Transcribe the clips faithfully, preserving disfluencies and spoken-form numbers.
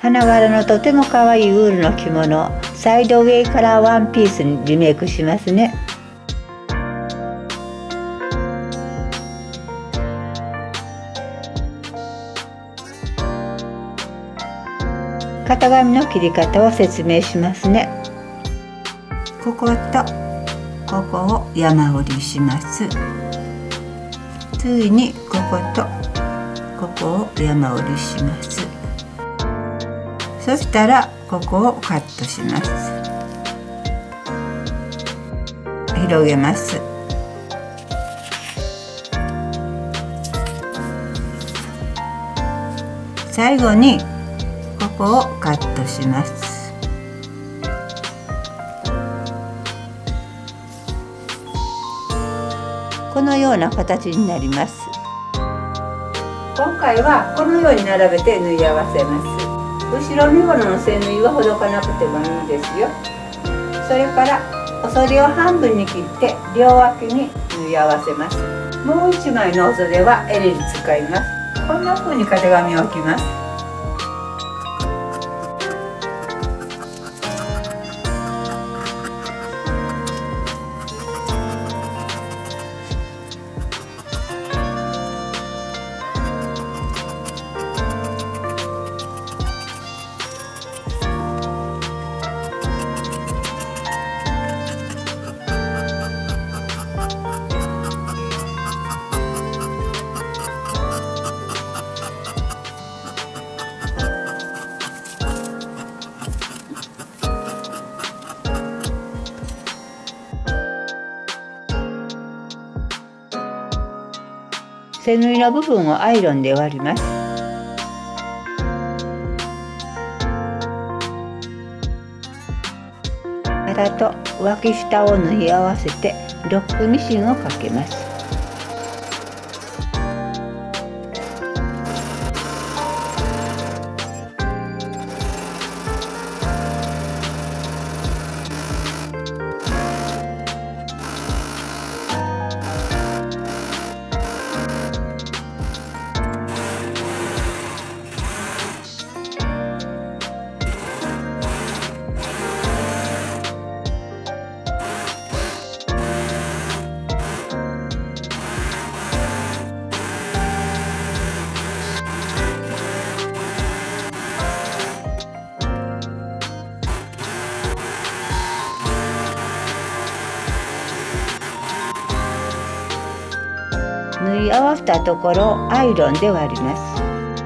花柄のとても可愛いウールの着物をサイドウェイカラーワンピースにリメイクしますね。型紙の切り方を説明しますね。こことここを山折りします。次にこことここを山折りします。そしたらここをカットします。広げます。最後にここをカットします。このような形になります。今回はこのように並べて縫い合わせます。後ろ身ごろの線縫いはほどかなくてもいいですよ。それからお袖を半分に切って両脇に縫い合わせます。もう一枚のお袖は襟に使います。こんな風に型紙を置きます。背縫いの部分をアイロンで割ります。腹と脇下を縫い合わせてロックミシンをかけます。縫い合わせたところをアイロンで割ります。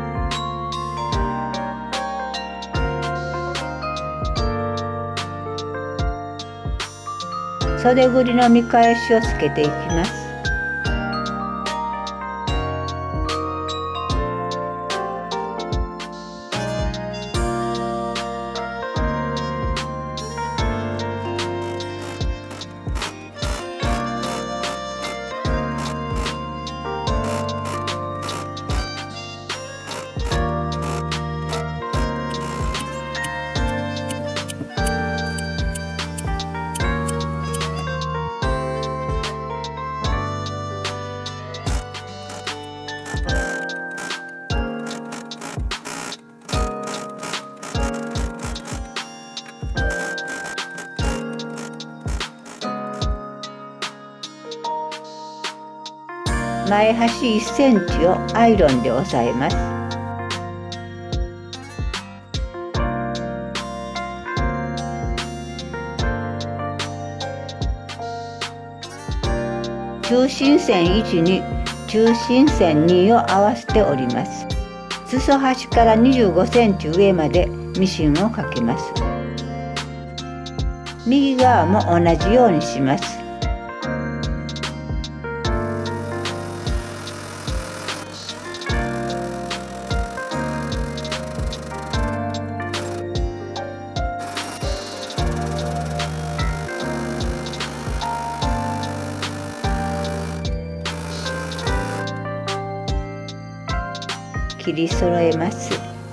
袖ぐりの見返しをつけていきます。前端いっセンチをアイロンで押さえます。中心線いちに中心線にを合わせて折ります。裾端からにじゅうごセンチ上までミシンをかけます。右側も同じようにします。切り揃えます。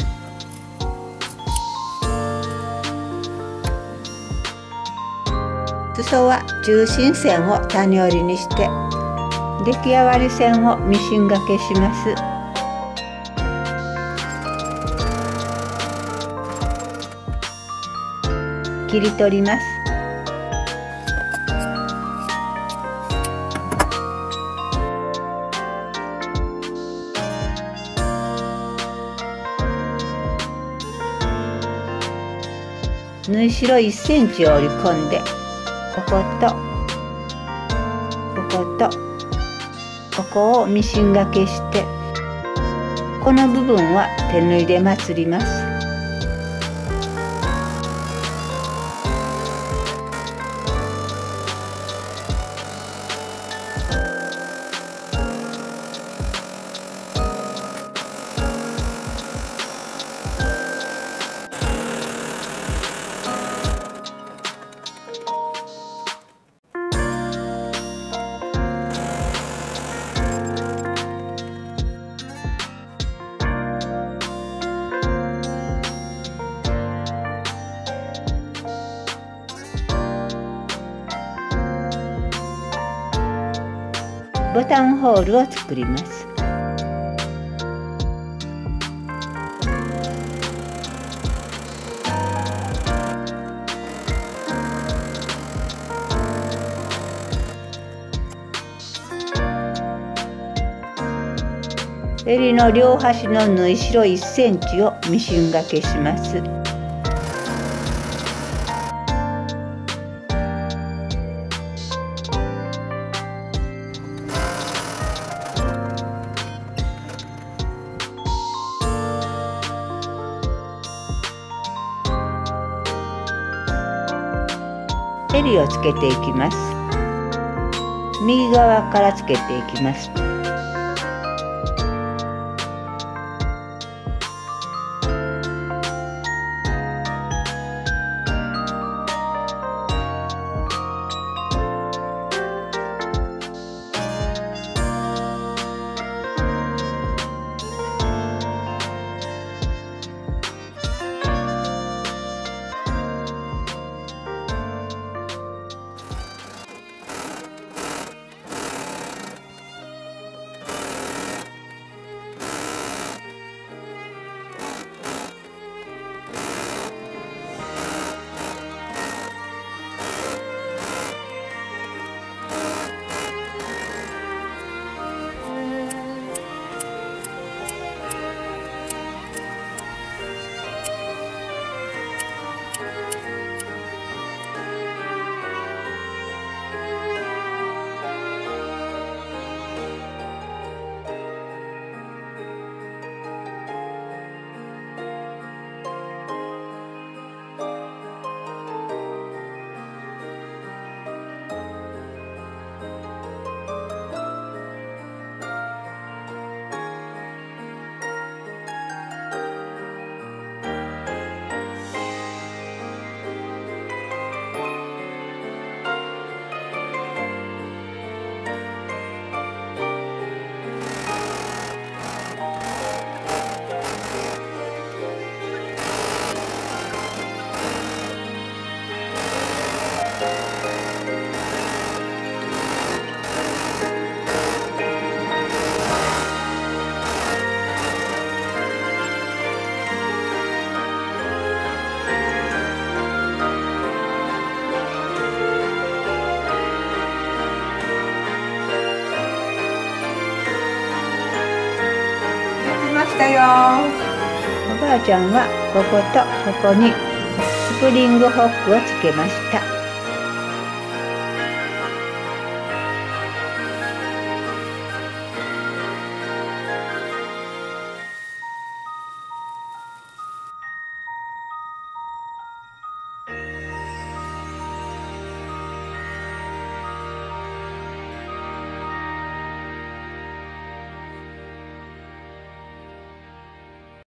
裾は中心線を谷折りにして出来上がり線をミシン掛けします。 切り取ります。縫い代いっセンチを折り込んで、こことこことここをミシンがけして、この部分は手縫いでまつります。ボタンホールを作ります。襟の両端の縫い代いっセンチをミシンがけします。襟をつけていきます。右側からつけていきます。 したよ。 おばあちゃんはこことここにスプリングホックをつけました。